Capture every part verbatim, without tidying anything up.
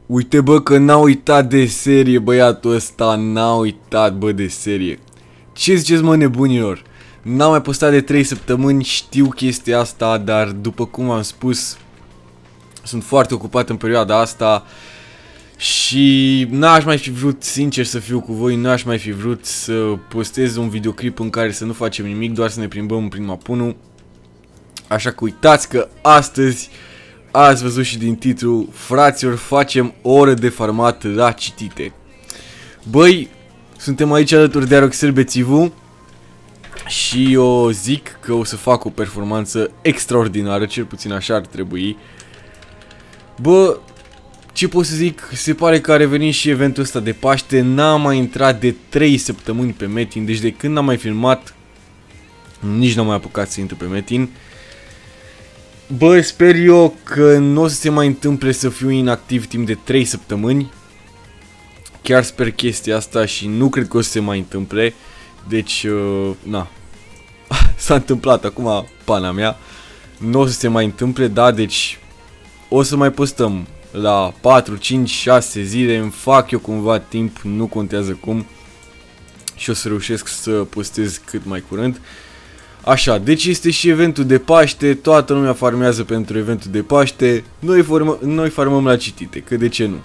Uite bă că n-a uitat de serie băiatul ăsta, n-a uitat bă de serie. Ce ziceți mă nebunilor? N-am mai postat de trei săptămâni, știu chestia asta, dar după cum am spus, sunt foarte ocupat în perioada asta și n-aș mai fi vrut, sincer să fiu cu voi, n-aș mai fi vrut să postez un videoclip în care să nu facem nimic, doar să ne plimbăm prin Mapunu. Așa că uitați că astăzi, ați văzut și din titlu, fraților, facem o oră de farmat la citite. Băi, suntem aici alături de Aroxel Bețivu și eu zic că o să fac o performanță extraordinară, cel puțin așa ar trebui. Bă, ce pot să zic, se pare că a revenit și eventul ăsta de Paște, n-am mai intrat de trei săptămâni pe Metin, deci de când n-am mai filmat, nici n-am mai apucat să intru pe Metin. Bă, sper eu că nu o să se mai întâmple să fiu inactiv timp de trei săptămâni. Chiar sper chestia asta și nu cred că o să se mai întâmple. Deci, uh, na, s-a întâmplat acum pana mea. Nu o să se mai întâmple, da, deci o să mai postăm la patru, cinci, șase zile. Îmi fac eu cumva timp, nu contează cum. Și o să reușesc să postez cât mai curând. Așa, deci este și eventul de Paște, toată lumea farmează pentru eventul de Paște, noi, formă, noi farmăm la citite, că de ce nu?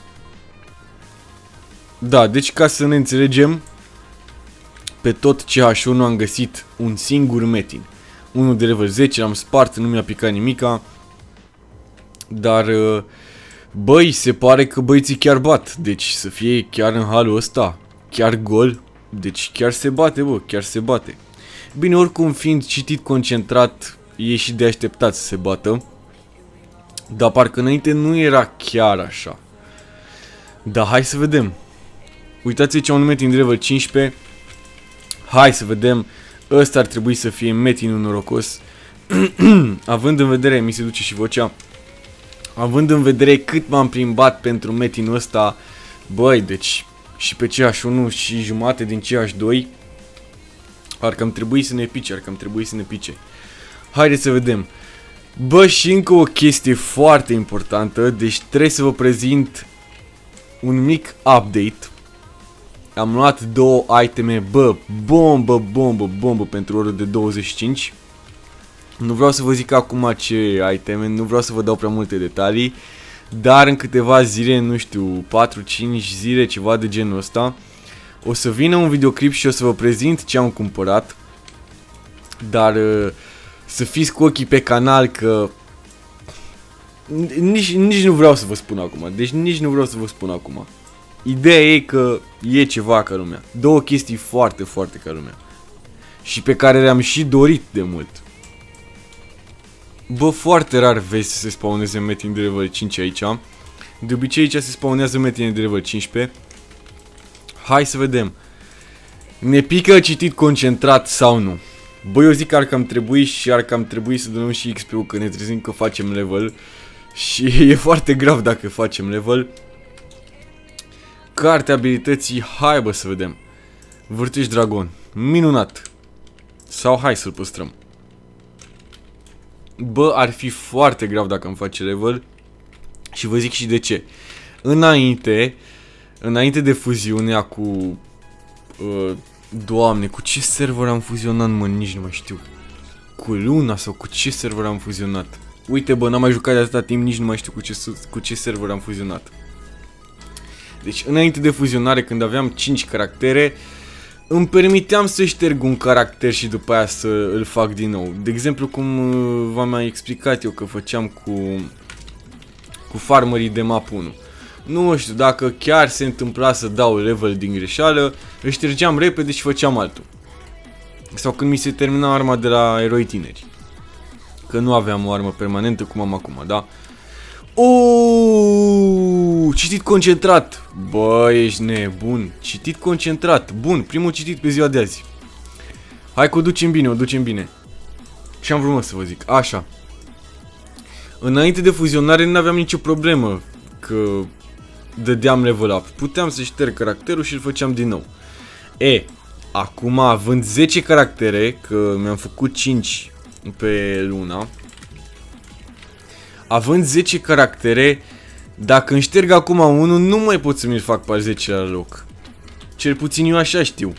Da, deci ca să ne înțelegem, pe tot C H unu am găsit un singur Metin. Unul de level zece, l-am spart, nu mi-a picat nimica. Dar, băi, se pare că băieții chiar bat, deci să fie chiar în halul ăsta, chiar gol, deci chiar se bate, bă, chiar se bate. Bine, oricum, fiind citit concentrat, e și de așteptat să se bată. Dar parcă înainte nu era chiar așa. Dar hai să vedem. Uitați-vă ce un Metin de level cincisprezece. Hai să vedem. Ăsta ar trebui să fie Metinul norocos. Având în vedere, mi se duce și vocea. Având în vedere cât m-am plimbat pentru Metinul ăsta. Băi, deci și pe C H unu și jumate din C H doi. Ar cam trebui să ne pice, ar cam trebui să ne pice. Haideți să vedem. Bă, și încă o chestie foarte importantă. Deci trebuie să vă prezint un mic update. Am luat două iteme, bă, bombă, bombă, bombă pentru oră de douăzeci și cinci. Nu vreau să vă zic acum ce iteme, nu vreau să vă dau prea multe detalii. Dar în câteva zile, nu știu, patru cinci zile, ceva de genul ăsta, o să vină un videoclip și o să vă prezint ce am cumpărat. Dar uh, să fiți cu ochii pe canal că nici, nici nu vreau să vă spun acum. Deci nici nu vreau să vă spun acum. Ideea e că e ceva ca lumea. Două chestii foarte, foarte ca lumea. Și pe care le-am și dorit de mult. Bă, foarte rar vezi să se spawneze Metin de level cinci aici. De obicei aici se spawnează Metin de level cincisprezece. Hai să vedem. Ne pică citit concentrat sau nu? Băi, eu zic că ar cam trebui și ar cam trebui să dăm și X P-ul, că ne trezim că facem level. Și e foarte grav dacă facem level. Cartea abilității, hai bă să vedem. Vârteș dragon, minunat. Sau hai să-l păstrăm. Bă, ar fi foarte grav dacă îmi face level. Și vă zic și de ce. Înainte... Înainte de fuziunea cu... Uh, Doamne, cu ce server am fuzionat, mă, nici nu mai știu. Cu Luna sau cu ce server am fuzionat? Uite, bă, n-am mai jucat de atâta timp, nici nu mai știu cu ce, cu ce server am fuzionat. Deci, înainte de fuzionare, când aveam cinci caractere, îmi permiteam să șterg un caracter și după aia să îl fac din nou. De exemplu, cum uh, v-am mai explicat eu că făceam cu... Cu farmerii de Mapunu. Nu știu, dacă chiar se întâmpla să dau level din greșeală, îl ștergeam repede și făceam altul. Sau când mi se termina arma de la eroi tineri. Că nu aveam o armă permanentă cum am acum, da? Uuuu, citit concentrat. Bă, ești nebun. Citit concentrat. Bun, primul citit pe ziua de azi. Hai că o ducem bine, o ducem bine. Și am vrut să vă zic, așa. Înainte de fuzionare nu aveam nicio problemă că dădeam level up. Puteam să șterg caracterul și îl făceam din nou. E, acum având zece caractere, că mi-am făcut cinci pe Luna, având zece caractere, Dacă îmi șterg acum unul, nu mai pot să mi-l fac pe al zecelea loc. Cel puțin eu așa știu.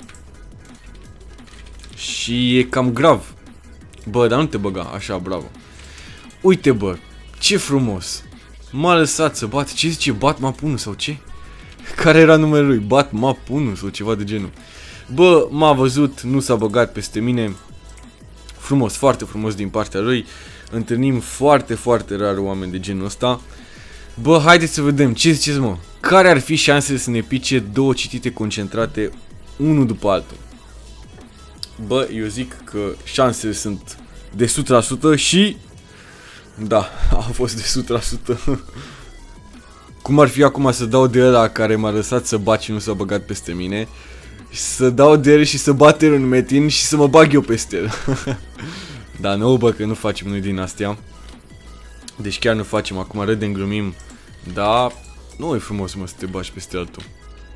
Și e cam grav. Bă, dar nu te băga, așa, bravo. Uite, bă, ce frumos. M-a lăsat să bat, ce zice, bat map unu sau ce? Care era numele lui? Bat map unu sau ceva de genul. Bă, m-a văzut, nu s-a băgat peste mine. Frumos, foarte frumos din partea lui. Întâlnim foarte, foarte rar oameni de genul ăsta. Bă, haideți să vedem, ce ziceți, mă? Care ar fi șansele să ne pice două citite concentrate, unul după altul? Bă, eu zic că șansele sunt de o sută la sută și... Da, au fost de o sută la sută. Cum ar fi acum să dau de ăla care m-a lăsat să bat și nu s-a băgat peste mine, să dau de el și să bate un metin și să mă bag eu peste el. Da, nu, bă, că nu facem noi din astea. Deci chiar nu facem, acum râdem, glumim. Da, nu e frumos, mă, să te bagi peste altul.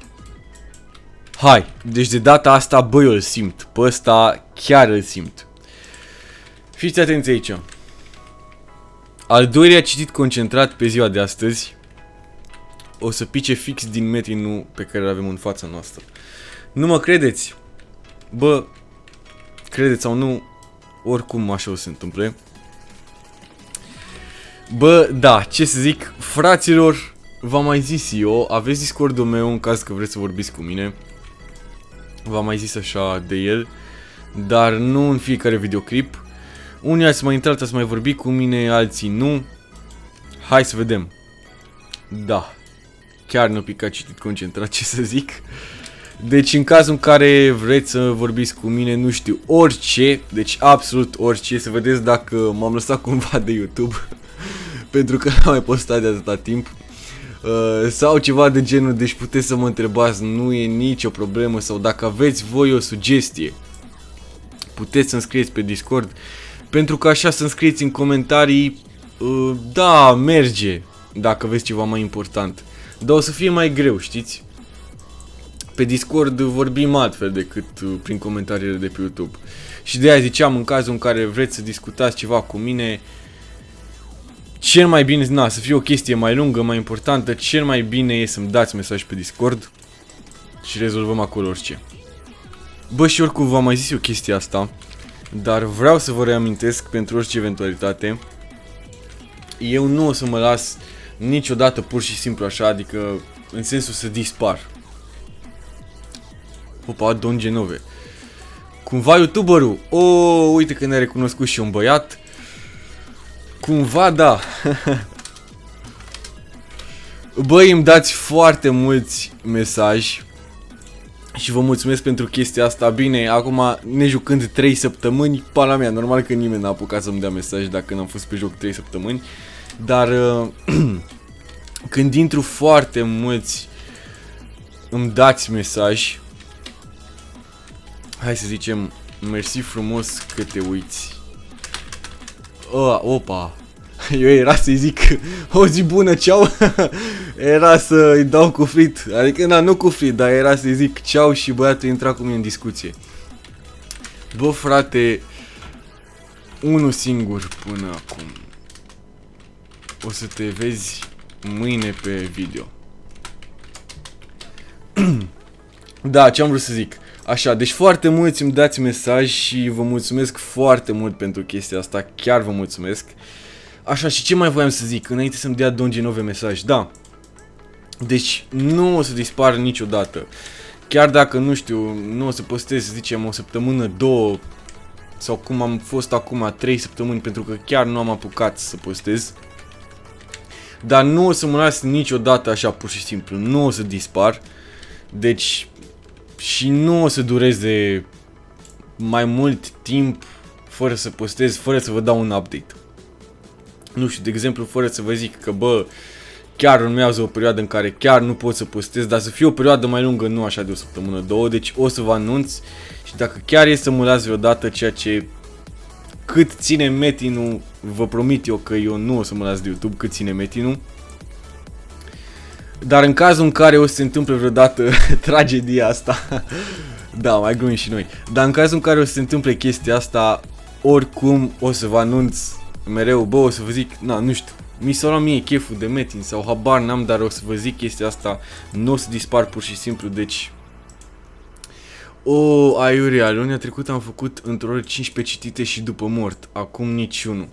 Hai, deci de data asta, bă, eu îl simt. Pe ăsta chiar îl simt. Fiți atenți aici. Al doilea citit concentrat pe ziua de astăzi o să pice fix din metinul pe care îl avem în fața noastră. Nu mă credeți? Bă, credeți sau nu, oricum așa o să se întâmple. Bă, da, ce să zic, fraților, v-am mai zis eu, aveți Discord-ul meu în caz că vreți să vorbiți cu mine. V-am mai zis așa de el, dar nu în fiecare videoclip. Unii ați mai intrat, ați mai vorbit cu mine, alții nu. Hai să vedem. Da, chiar nu picat citit concentrat, ce să zic. Deci în cazul în care vreți să vorbiți cu mine, nu știu, orice, deci absolut orice, să vedeți dacă m-am lăsat cumva de YouTube, pentru că n-am mai postat de atâta timp, uh, sau ceva de genul, deci puteți să mă întrebați, nu e nicio problemă, sau dacă aveți voi o sugestie, puteți să-mi scrieți pe Discord, pentru că așa să-mi scrieți în comentarii, uh, da, merge, dacă aveți ceva mai important, dar o să fie mai greu, știți? Pe Discord vorbim altfel decât uh, prin comentariile de pe YouTube. Și de aia ziceam, în cazul în care vreți să discutați ceva cu mine, cel mai bine, na, să fie o chestie mai lungă, mai importantă, cel mai bine e să-mi dați mesaj pe Discord și rezolvăm acolo orice. Bă, și oricum v-am mai zis eu chestia asta, dar vreau să vă reamintesc pentru orice eventualitate, eu nu o să mă las niciodată pur și simplu așa, adică în sensul să dispar. Opa, Don Genove. Cumva youtuberul, o, uite că ne-a recunoscut și un băiat. Cumva da. Băi, îmi dați foarte mulți mesaji și vă mulțumesc pentru chestia asta. Bine, acum ne jucând trei săptămâni, pana mea, normal că nimeni n-a apucat să-mi dea mesaj dacă n-am fost pe joc trei săptămâni. Dar când intru foarte mulți îmi dați mesaj. Hai să zicem, mersi frumos că te uiți. Oh, opa. Eu era să-i zic o zi bună, ceau. Era să-i dau cu frit. Adică, na, nu cu frit, dar era să-i zic ceau și băiatul intra cu mine în discuție. Bă, frate, unul singur până acum. O să te vezi mâine pe video. Da, ce am vrut să zic. Așa, deci foarte mulți îmi dați mesaj și vă mulțumesc foarte mult pentru chestia asta, chiar vă mulțumesc. Așa, și ce mai voiam să zic, înainte să-mi dea Don Genove mesaj, da. Deci nu o să dispar niciodată. Chiar dacă, nu știu, nu o să postez, să zicem, o săptămână, două, sau cum am fost acum, trei săptămâni, pentru că chiar nu am apucat să postez. Dar nu o să mă las niciodată așa, pur și simplu, nu o să dispar. Deci... Și nu o să dureze mai mult timp fără să postez, fără să vă dau un update. Nu știu, de exemplu, fără să vă zic că, bă, chiar urmează o perioadă în care chiar nu pot să postez, dar să fie o perioadă mai lungă, nu așa de o săptămână, două, deci o să vă anunț. Și dacă chiar e să mă las vreodată, ceea ce cât ține metinul, vă promit eu că eu nu o să mă las de YouTube cât ține metinul. Dar în cazul în care o să se întâmple vreodată tragedia asta, da, mai glumim și noi, dar în cazul în care o să se întâmple chestia asta, oricum o să vă anunț mereu, bă, o să vă zic, na, nu știu, Mi s-a luat mie cheful de metin sau habar n-am, dar o să vă zic chestia asta, nu o să dispar pur și simplu, deci... O, aiurea, luna trecută am făcut într-o oră cincisprezece citite și după mort, acum niciunul.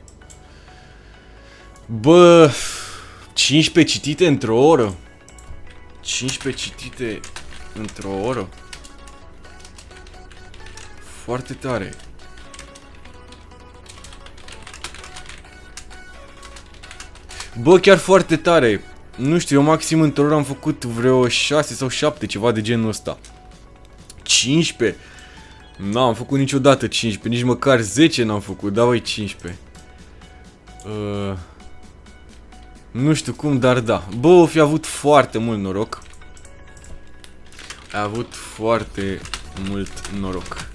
Bă, cincisprezece citite într-o oră? cincisprezece citite într-o oră? Foarte tare. Bă, chiar foarte tare. Nu știu, eu maxim într-o oră am făcut vreo șase sau șapte, ceva de genul ăsta. cincisprezece? N-am făcut niciodată cincisprezece, nici măcar zece n-am făcut, da, băi, cincisprezece. Uh, nu știu cum, dar da. Bă, o fi avut foarte mult noroc. Ai avut foarte mult noroc.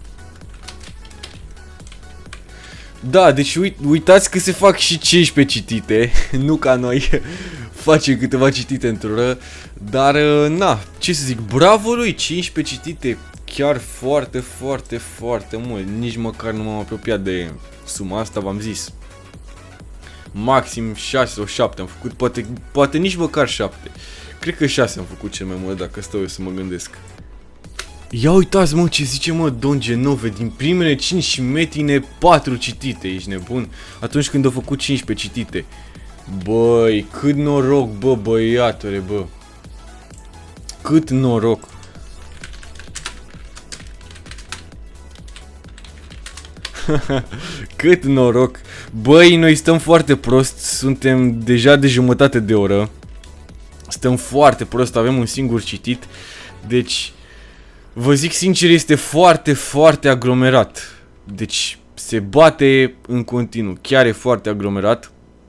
Da, deci uit uitați că se fac și cincisprezece citite, nu ca noi, facem câteva citite într-o oră, dar na, ce să zic, bravo lui, cincisprezece citite, chiar foarte, foarte, foarte mult, nici măcar nu m-am apropiat de suma asta, v-am zis. Maxim șase sau șapte am făcut, poate, poate nici măcar șapte, cred că șase am făcut cel mai mult dacă stau eu să mă gândesc. Ia uitați, mă, ce zice, mă, Don Genove, din primele cinci metine patru citite, ești nebun? Atunci când au făcut cincisprezece citite. Băi, cât noroc, bă, băiatule, bă. Cât noroc. Cât noroc. Băi, noi stăm foarte prost, suntem deja de jumătate de oră. Stăm foarte prost, avem un singur citit, deci... Vă zic sincer, este foarte, foarte aglomerat. Deci se bate în continuu. Chiar e foarte aglomerat.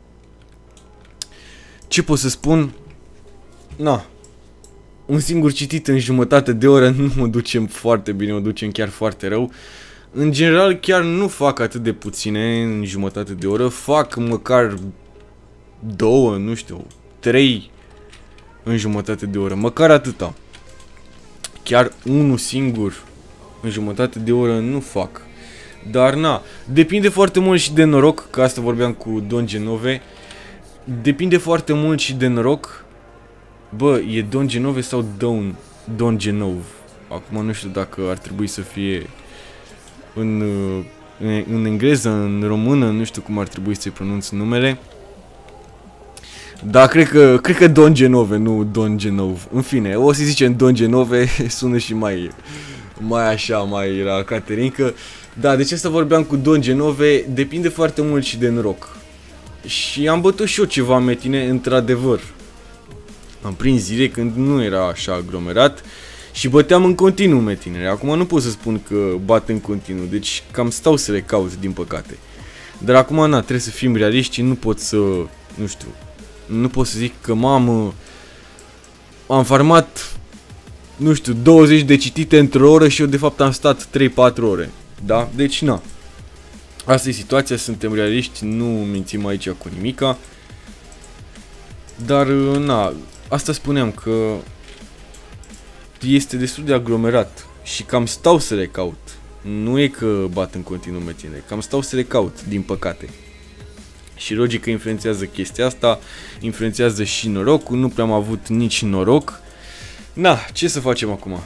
Ce pot să spun? Na. Un singur citit în jumătate de oră nu mă ducem foarte bine, mă ducem chiar foarte rău. În general chiar nu fac atât de puține în jumătate de oră. Fac măcar două, nu știu, trei în jumătate de oră. Măcar atâta. Chiar unul singur în jumătate de oră nu fac. Dar na, depinde foarte mult și de noroc, că asta vorbeam cu Don Genove. Depinde foarte mult și de noroc. Bă, e Don Genove sau Don, Don Genove? Acum nu știu dacă ar trebui să fie în, în, în engleză, în română, nu știu cum ar trebui să-i pronunț numele. Da, cred că, cred că Don Genove, nu Don Genove. În fine, o să zicem Don Genove, sună și mai, mai așa, mai la Caterinca. Da, deci asta vorbeam cu Don Genove, depinde foarte mult și de noroc. Și am bătut și eu ceva metine, într-adevăr. Am prins zile când nu era așa aglomerat și băteam în continuu metinele. Acum nu pot să spun că bat în continuu, deci cam stau să le caut, din păcate. Dar acum, na, trebuie să fim realiști, nu pot să, nu știu... Nu pot să zic că m-am am farmat, nu știu, douăzeci de citite într-o oră și eu de fapt am stat trei patru ore. Da? Deci na. Asta e situația, suntem realiști, nu mințim aici cu nimica. Dar na, asta spuneam că este destul de aglomerat și cam stau să le caut. Nu e că bat în continuu metine, cam stau să le caut, din păcate. Și logică influențează chestia asta, influențează și norocul, nu prea am avut nici noroc. Na, ce să facem acum?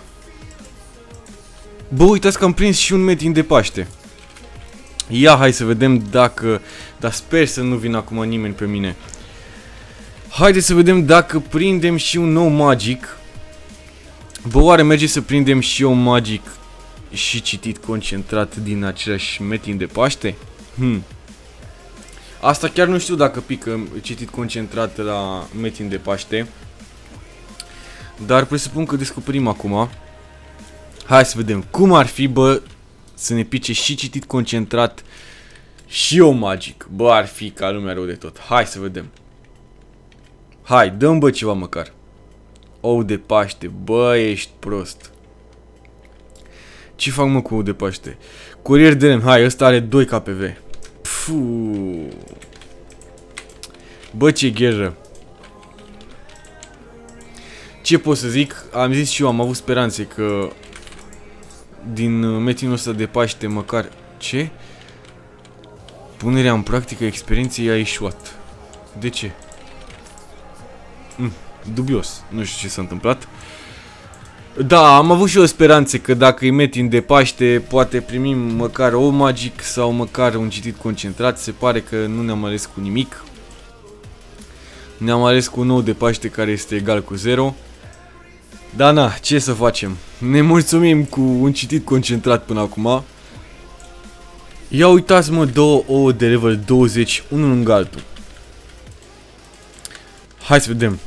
Bă, uitați că am prins și un metin de Paște. Ia, hai să vedem dacă... Dar sper să nu vină acum nimeni pe mine. Haideți să vedem dacă prindem și un nou magic. Bă, oare merge să prindem și eu magic și citit concentrat din același metin de Paște? Hmm. Asta chiar nu știu dacă pică citit concentrat la metin de Paște. Dar presupun că descoperim acum. Hai să vedem cum ar fi, bă, să ne pice și citit concentrat și o magic. Bă, ar fi ca lumea rău de tot. Hai să vedem. Hai, dăm, bă, ceva măcar. Ou de Paște, bă, ești prost. Ce fac, mă, cu ou de Paște? Curier de lemn, hai, ăsta are doi K P V. Puh. Bă, ce gheră. Ce pot să zic? Am zis și eu, am avut speranțe că din metinul ăsta de Paște măcar... Ce? Punerea în practică experienței a ieșuat. De ce? Mm, dubios. Nu știu ce s-a întâmplat. Da, am avut și eu speranțe că dacă îi metim de Paște, poate primim măcar o magic sau măcar un citit concentrat. Se pare că nu ne-am ales cu nimic. Ne-am ales cu un nou de Paște care este egal cu zero. Da, na, ce să facem? Ne mulțumim cu un citit concentrat până acum. Ia uitați-mă, două ouă de level douăzeci, unul lângă altul. Hai să vedem.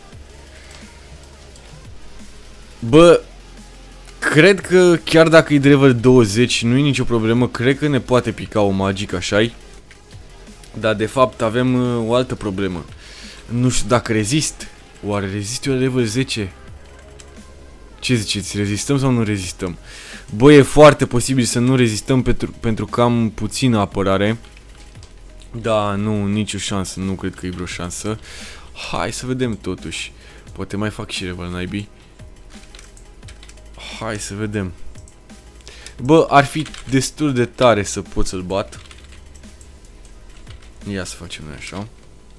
Bă, cred că chiar dacă e de level douăzeci, nu e nicio problemă. Cred că ne poate pica o magic, așa-i. Dar de fapt avem uh, o altă problemă. Nu știu dacă rezist. Oare rezist eu la level zece? Ce ziceți? Rezistăm sau nu rezistăm? Bă, e foarte posibil să nu rezistăm pentru, pentru că am puțină apărare. Da, nu, nicio șansă. Nu cred că e vreo șansă. Hai să vedem totuși. Poate mai fac și level naibii. Hai să vedem. Bă, ar fi destul de tare să pot să-l bat. Ia să facem noi așa.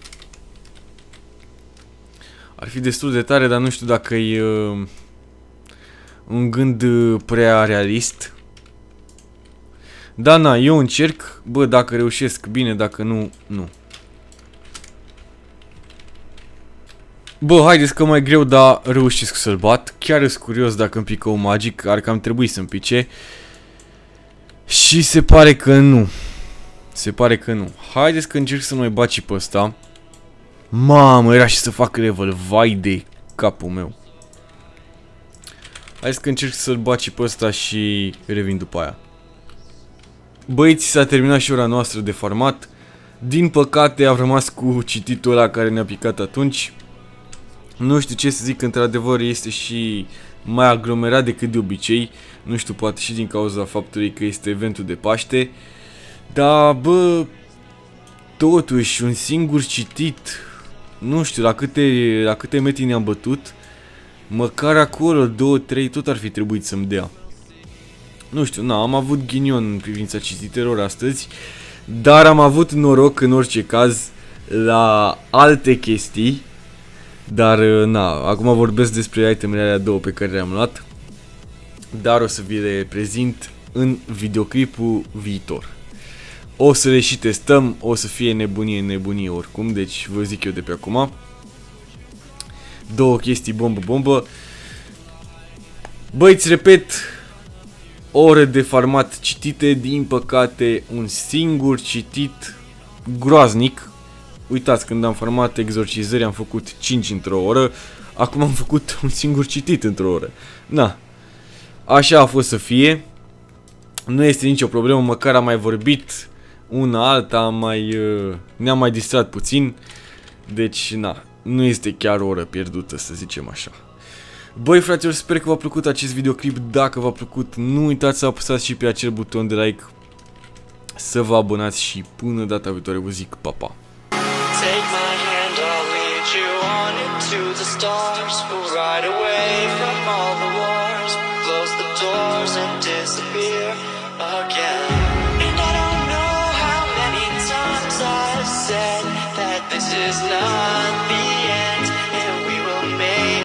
Ar fi destul de tare, dar nu știu dacă e uh, un gând uh, prea realist. Da, na, eu încerc. Bă, dacă reușesc, bine, dacă nu, nu. Bă, haideți că mai greu, dar reușesc să-l bat. Chiar sunt curios dacă îmi pică un magic, ar cam trebui să-mi pice. Și se pare că nu. Se pare că nu. Haideți că încerc să mai bat și pe ăsta. Mamă, era și să fac level. Vai de capul meu. Haideți că încerc să-l bat și pe ăsta și revin după aia. Băieți, s-a terminat și ora noastră de farmat. Din păcate am rămas cu cititul ăla care ne-a picat atunci. Nu știu ce să zic, într-adevăr este și mai aglomerat decât de obicei. Nu știu, poate și din cauza faptului că este eventul de Paște. Dar, bă, totuși, un singur citit. Nu știu, la câte, la câte metri ne-am bătut. Măcar acolo, două, trei, tot ar fi trebuit să-mi dea. Nu știu, na, am avut ghinion în privința cititelor astăzi. Dar am avut noroc în orice caz la alte chestii. Dar, na, acum vorbesc despre itemele alea două pe care le-am luat. Dar o să vi le prezint în videoclipul viitor. O să le și testăm, o să fie nebunie, nebunie oricum, deci vă zic eu de pe acum. Două chestii bombă-bombă. Băi, îți repet, ore de farmat citite, din păcate un singur citit groaznic. Uitați, când am farmat exorcizări am făcut cinci într-o oră. Acum am făcut un singur citit într-o oră. Na, așa a fost să fie. Nu este nicio problemă, măcar am mai vorbit una alta, am mai, uh, ne-am mai distrat puțin. Deci, na, nu este chiar o oră pierdută, să zicem așa. Băi, fraților, sper că v-a plăcut acest videoclip. Dacă v-a plăcut, nu uitați să apăsați și pe acel buton de like, să vă abonați și până data viitoare vă zic pa, pa. Take my hand, I'll lead you on into the stars.